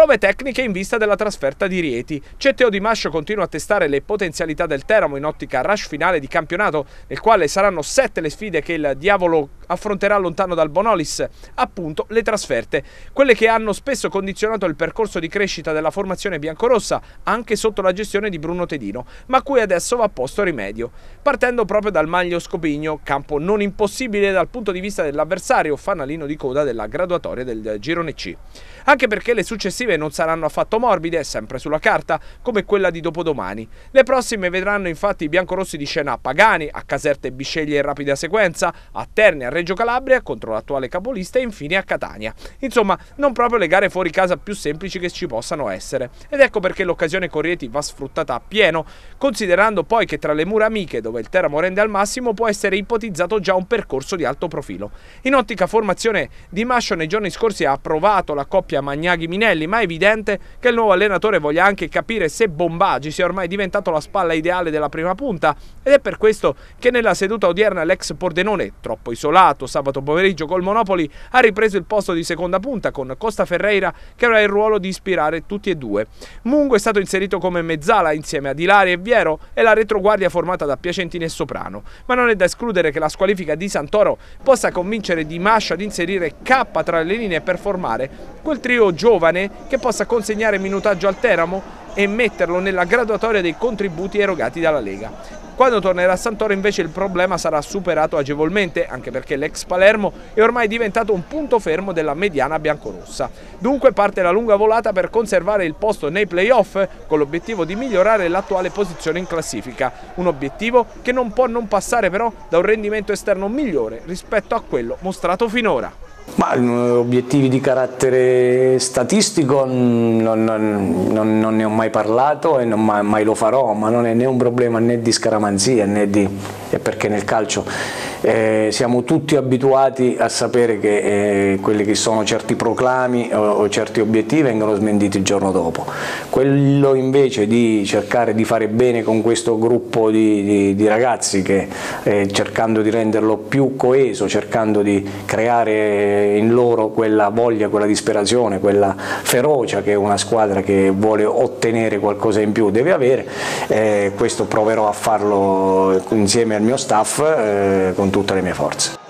Prove tecniche in vista della trasferta di Rieti. Teo Di Mascio continua a testare le potenzialità del Teramo in ottica rush finale di campionato, nel quale saranno 7 le sfide che il Diavolo affronterà lontano dal Bonolis, appunto le trasferte, quelle che hanno spesso condizionato il percorso di crescita della formazione biancorossa anche sotto la gestione di Bruno Tedino, ma a cui adesso va posto rimedio. Partendo proprio dal Maglio Scopigno, campo non impossibile dal punto di vista dell'avversario, fanalino di coda della graduatoria del Girone C. Anche perché le successive non saranno affatto morbide, sempre sulla carta, come quella di dopodomani. Le prossime vedranno infatti i biancorossi di scena a Pagani, a Caserta e Bisceglie in rapida sequenza, a Terni, a Reggio Calabria contro l'attuale capolista e infine a Catania. Insomma, non proprio le gare fuori casa più semplici che ci possano essere. Ed ecco perché l'occasione con Rieti va sfruttata a pieno, considerando poi che tra le mura amiche, dove il Teramo rende al massimo, può essere ipotizzato già un percorso di alto profilo. In ottica formazione, Di Mascio nei giorni scorsi ha approvato la coppia Magnaghi-Minelli, ma è evidente che il nuovo allenatore voglia anche capire se Bombagi sia ormai diventato la spalla ideale della prima punta, ed è per questo che nella seduta odierna l'ex Pordenone, troppo isolato sabato pomeriggio col Monopoli, ha ripreso il posto di seconda punta con Costa Ferreira che avrà il ruolo di ispirare tutti e due. Mungo è stato inserito come mezzala insieme ad Ilari e Viero e la retroguardia formata da Piacentini e Soprano, ma non è da escludere che la squalifica di Santoro possa convincere Di Mascio ad inserire K tra le linee per formare quel trio giovane che possa consegnare minutaggio al Teramo e metterlo nella graduatoria dei contributi erogati dalla Lega. Quando tornerà Santoro invece il problema sarà superato agevolmente, anche perché l'ex Palermo è ormai diventato un punto fermo della mediana biancorossa. Dunque parte la lunga volata per conservare il posto nei play-off con l'obiettivo di migliorare l'attuale posizione in classifica, un obiettivo che non può non passare però da un rendimento esterno migliore rispetto a quello mostrato finora. Ma obiettivi di carattere statistico non ne ho mai parlato e non mai lo farò, ma non è né un problema né di scaramanzia né di... è perché nel calcio siamo tutti abituati a sapere che quelli che sono certi proclami o certi obiettivi vengono smentiti il giorno dopo. Quello invece di cercare di fare bene con questo gruppo di ragazzi che cercando di renderlo più coeso, cercando di creare in loro quella voglia, quella disperazione, quella ferocia che una squadra che vuole ottenere qualcosa in più deve avere, questo proverò a farlo insieme al mio staff con tutte le mie forze.